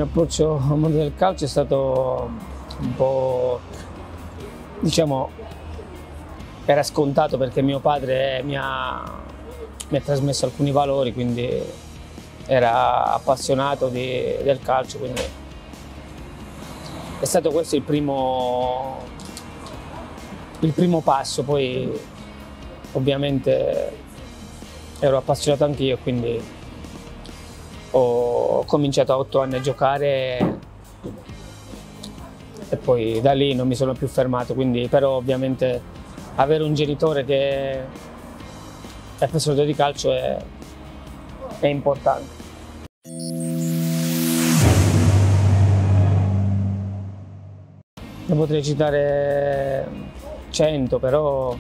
mio approccio al mondo del calcio è stato un po', diciamo, era scontato perché mio padre mi ha trasmesso alcuni valori, quindi era appassionato del calcio, quindi è stato questo il primo passo. Poi ovviamente ero appassionato anch'io, quindi ho cominciato a 8 anni a giocare e poi da lì non mi sono più fermato, quindi però ovviamente avere un genitore che è appassionato di calcio è importante. Ne potrei citare 100, però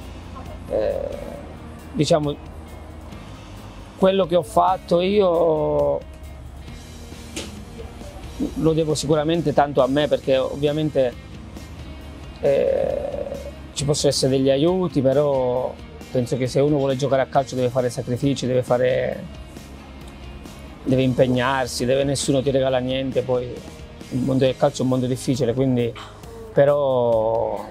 diciamo quello che ho fatto io lo devo sicuramente tanto a me, perché ovviamente ci possono essere degli aiuti, però penso che se uno vuole giocare a calcio deve fare sacrifici, deve impegnarsi, nessuno ti regala niente. Poi il mondo del calcio è un mondo difficile, quindi però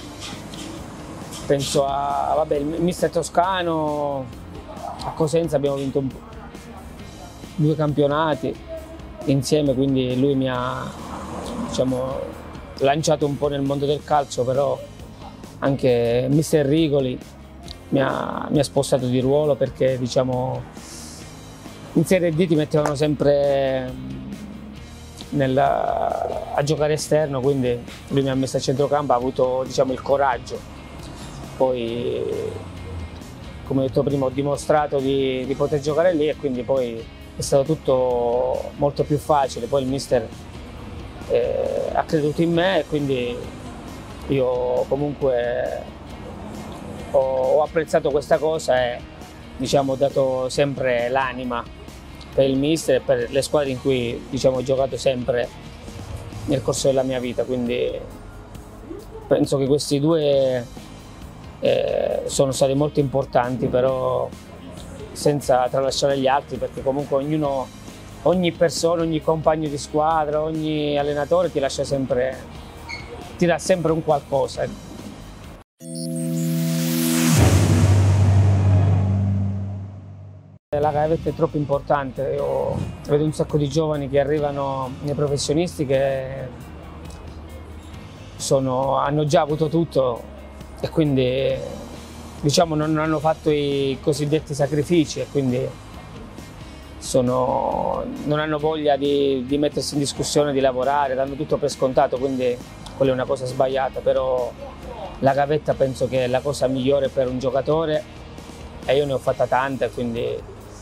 penso vabbè, il mister toscano. A Cosenza abbiamo vinto 2 campionati insieme, quindi lui mi ha, diciamo, lanciato un po' nel mondo del calcio, però anche mister Rigoli mi ha spostato di ruolo, perché diciamo in Serie D ti mettevano sempre a giocare esterno, quindi lui mi ha messo a centrocampo, ha avuto, diciamo, il coraggio. Poi, come ho detto prima, ho dimostrato di poter giocare lì, e quindi poi è stato tutto molto più facile. Poi il mister ha creduto in me, e quindi io comunque ho apprezzato questa cosa e, diciamo, ho dato sempre l'anima per il mister e per le squadre in cui, diciamo, ho giocato sempre nel corso della mia vita, quindi penso che questi 2 sono stati molto importanti, però senza tralasciare gli altri, perché comunque ogni persona, ogni compagno di squadra, ogni allenatore ti dà sempre un qualcosa. La gavetta è troppo importante. Io vedo un sacco di giovani che arrivano nei professionisti che hanno già avuto tutto, e quindi, diciamo, non hanno fatto i cosiddetti sacrifici, e quindi non hanno voglia di mettersi in discussione, di lavorare, danno tutto per scontato, quindi quella è una cosa sbagliata. Però la gavetta penso che è la cosa migliore per un giocatore, e io ne ho fatta tanta, quindi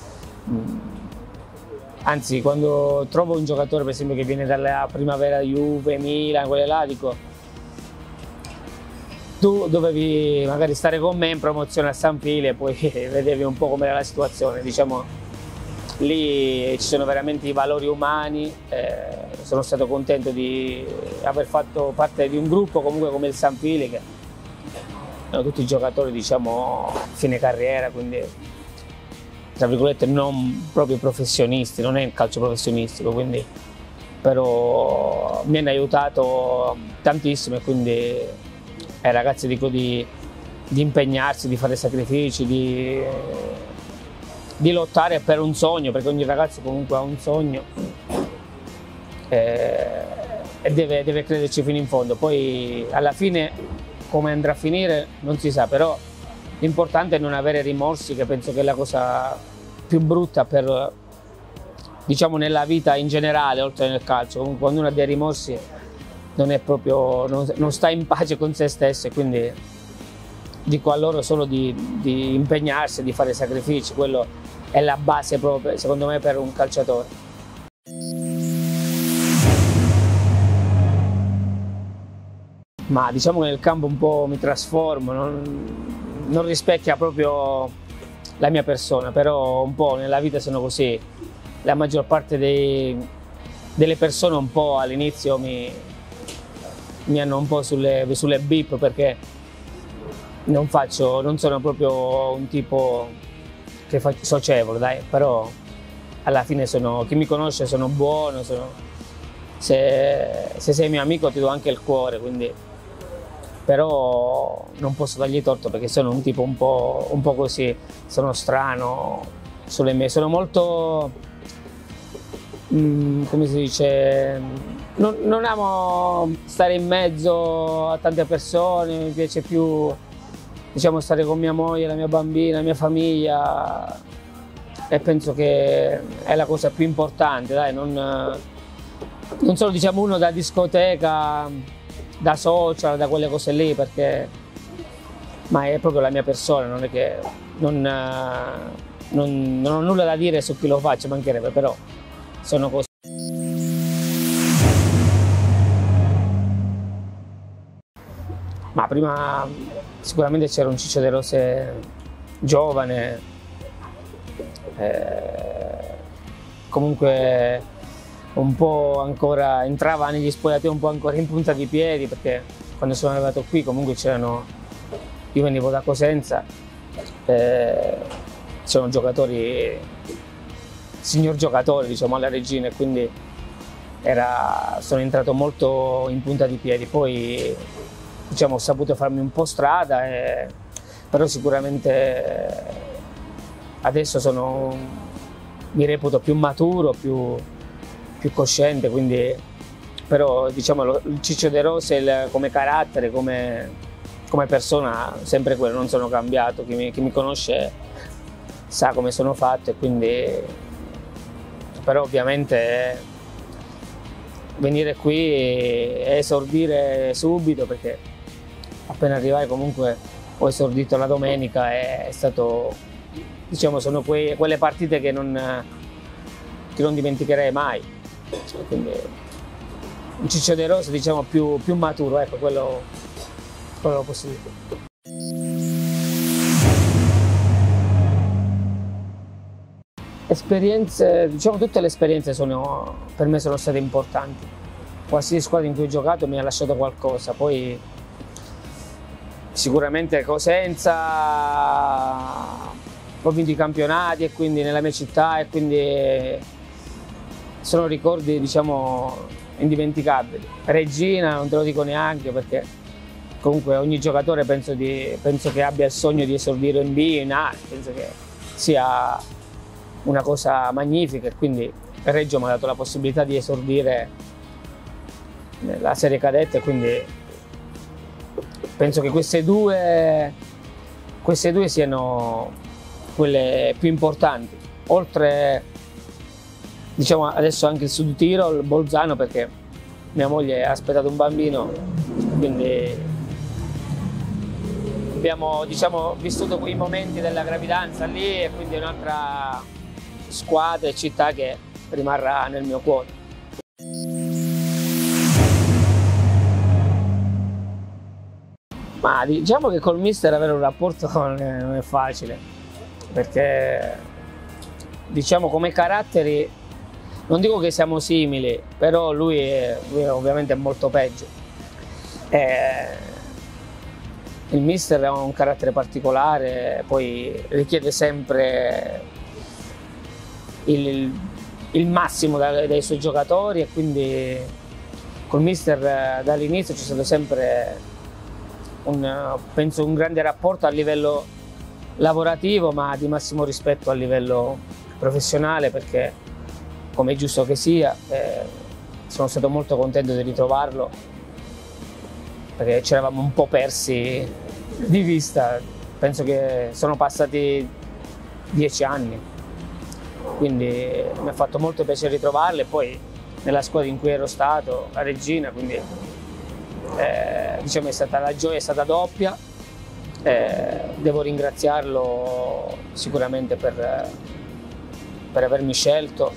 anzi, quando trovo un giocatore, per esempio, che viene dalla Primavera, Juve, Milan, quelle là, dico: tu dovevi magari stare con me in promozione a San Fili e poi vedevi un po' com'era la situazione. Diciamo, lì ci sono veramente i valori umani. Sono stato contento di aver fatto parte di un gruppo comunque come il San Fili, che sono tutti giocatori, diciamo, fine carriera, quindi tra virgolette non proprio professionisti, non è il calcio professionistico, quindi però mi hanno aiutato tantissimo, e quindi ai ragazzi dico di impegnarsi, di fare sacrifici, di lottare per un sogno, perché ogni ragazzo comunque ha un sogno e deve crederci fino in fondo. Poi alla fine come andrà a finire non si sa, però l'importante è non avere rimorsi, che penso che è la cosa più brutta diciamo, nella vita in generale, oltre nel calcio. Comunque quando uno ha dei rimorsi non sta in pace con se stesso, e quindi dico a loro solo di impegnarsi, di fare sacrifici. Quello è la base proprio, secondo me, per un calciatore. Ma diciamo che nel campo un po' mi trasformo, non rispecchia proprio la mia persona, però un po' nella vita sono così. La maggior parte delle persone un po' all'inizio mi hanno un po' sulle bip, perché non sono proprio un tipo che socievole, dai, però alla fine chi mi conosce sono buono, se sei mio amico ti do anche il cuore, quindi, però non posso dargli torto perché sono un tipo un po' così, sono strano sulle mie, sono molto, come si dice, non amo stare in mezzo a tante persone, mi piace più, diciamo, stare con mia moglie, la mia bambina, la mia famiglia, e penso che è la cosa più importante, dai, non solo, diciamo, uno da discoteca, da social, da quelle cose lì, perché ma è proprio la mia persona, non è che non ho nulla da dire su chi lo fa, ci mancherebbe, però sono cose. Ma prima sicuramente c'era un Ciccio De Rossi giovane, comunque un po' ancora entrava negli spogliatoi un po' ancora in punta di piedi, perché quando sono arrivato qui comunque c'erano, io venivo da Cosenza, c'erano giocatori, signor giocatori, diciamo, alla Regina, e quindi sono entrato molto in punta di piedi. Poi, diciamo, ho saputo farmi un po' strada, però sicuramente adesso mi reputo più maturo, più cosciente, quindi, però diciamo il Ciccio De Rossi come carattere, come persona, sempre quello, non sono cambiato. Chi mi conosce sa come sono fatto, e quindi, però ovviamente venire qui e esordire subito, perché appena arrivai comunque ho esordito la domenica, è stato, diciamo, sono quelle partite che non dimenticherei mai. Quindi un Ciccio De Rossi, diciamo, più maturo, ecco, quello lo posso dire. Esperienze, diciamo, tutte le esperienze per me sono state importanti. Qualsiasi squadra in cui ho giocato mi ha lasciato qualcosa. Poi sicuramente Cosenza, ho vinto i campionati, e quindi nella mia città, e quindi sono ricordi, diciamo, indimenticabili. Regina non te lo dico neanche, perché comunque ogni giocatore penso che abbia il sogno di esordire in B, in A, penso che sia una cosa magnifica, e quindi Reggio mi ha dato la possibilità di esordire nella serie cadette, quindi penso che queste due siano quelle più importanti, oltre, diciamo, adesso anche il Sud Tirol, Bolzano, perché mia moglie ha aspettato un bambino, quindi abbiamo, diciamo, vissuto quei momenti della gravidanza lì, e quindi è un'altra squadra e città che rimarrà nel mio cuore. Ma diciamo che col mister avere un rapporto non è facile, perché, diciamo, come caratteri non dico che siamo simili, però lui ovviamente è molto peggio. Il mister ha un carattere particolare, poi richiede sempre il massimo dai suoi giocatori, e quindi col mister dall'inizio c'è stato sempre penso un grande rapporto a livello lavorativo, ma di massimo rispetto a livello professionale, perché, come è giusto che sia, sono stato molto contento di ritrovarlo, perché ci eravamo un po' persi di vista. Penso che sono passati 10 anni, quindi mi ha fatto molto piacere ritrovarlo, e poi nella squadra in cui ero stato, la Regina, quindi diciamo la gioia è stata doppia. Devo ringraziarlo sicuramente per avermi scelto,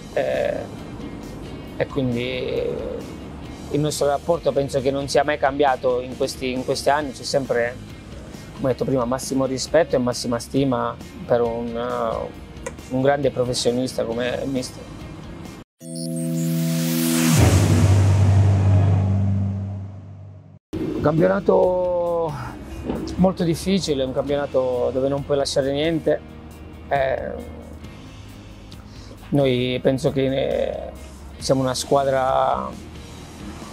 e quindi il nostro rapporto penso che non sia mai cambiato in questi anni. C'è sempre, come ho detto prima, massimo rispetto e massima stima per un grande professionista come il mister. Un campionato molto difficile, un campionato dove non puoi lasciare niente. Noi penso che siamo una squadra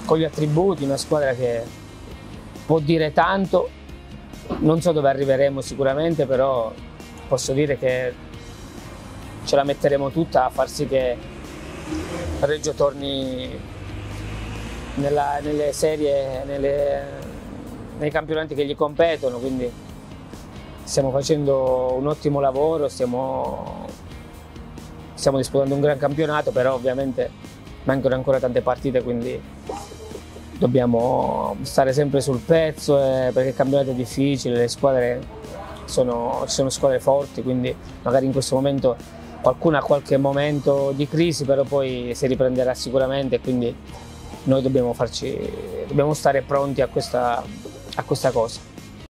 con gli attributi, una squadra che può dire tanto. Non so dove arriveremo sicuramente, però posso dire che ce la metteremo tutta a far sì che Reggio torni nelle serie, nei campionati che gli competono, quindi stiamo facendo un ottimo lavoro, stiamo disputando un gran campionato, però ovviamente mancano ancora tante partite, quindi dobbiamo stare sempre sul pezzo, perché il campionato è difficile, le squadre ci sono squadre forti, quindi magari in questo momento qualcuno ha qualche momento di crisi, però poi si riprenderà sicuramente, quindi noi dobbiamo stare pronti a questa cosa.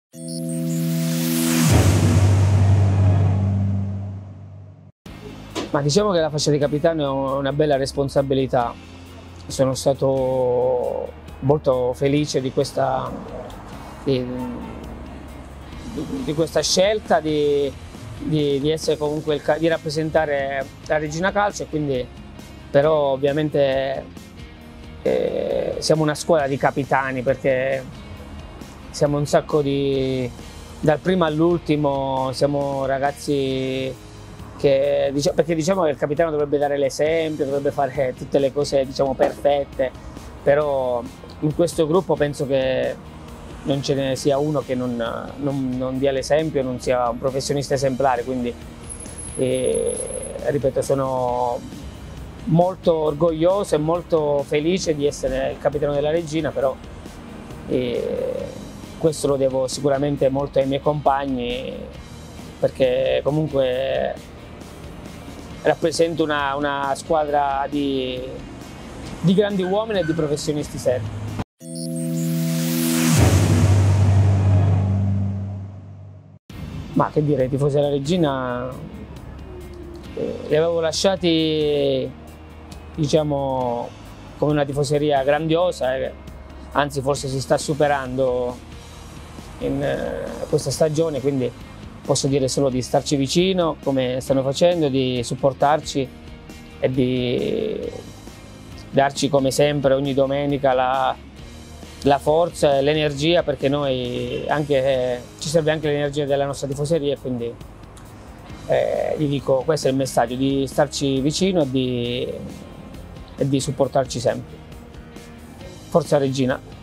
Ma diciamo che la fascia di capitano è una bella responsabilità. Sono stato molto felice di questa scelta di essere comunque di rappresentare la Regina Calcio, e quindi però ovviamente siamo una squadra di capitani, perché siamo un sacco dal primo all'ultimo, siamo ragazzi perché diciamo che il capitano dovrebbe dare l'esempio, dovrebbe fare tutte le cose, diciamo, perfette, però in questo gruppo penso che non ce ne sia uno che non dia l'esempio, non sia un professionista esemplare, quindi ripeto, sono molto orgoglioso e molto felice di essere il capitano della Regina, però questo lo devo sicuramente molto ai miei compagni, perché comunque rappresento una squadra di grandi uomini e di professionisti seri. Ma che dire, i tifosi della Regina li avevo lasciati, diciamo, come una tifoseria grandiosa, anzi forse si sta superando in questa stagione, quindi posso dire solo di starci vicino come stanno facendo, di supportarci e di darci come sempre ogni domenica la forza e l'energia, perché ci serve anche l'energia della nostra tifoseria, e quindi gli dico, questo è il messaggio, di starci vicino e di supportarci sempre. Forza Regina!